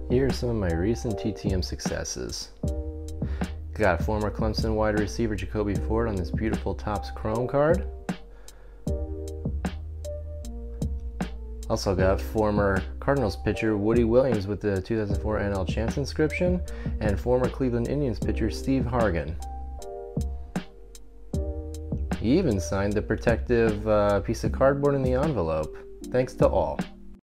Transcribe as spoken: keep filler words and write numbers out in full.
Here are some of my recent T T M successes. Got former Clemson wide receiver Jacoby Ford on this beautiful Topps Chrome card. Also got former Cardinals pitcher Woody Williams with the two thousand four N L Chance inscription, and former Cleveland Indians pitcher Steve Hargan. He even signed the protective uh, piece of cardboard in the envelope. Thanks to all.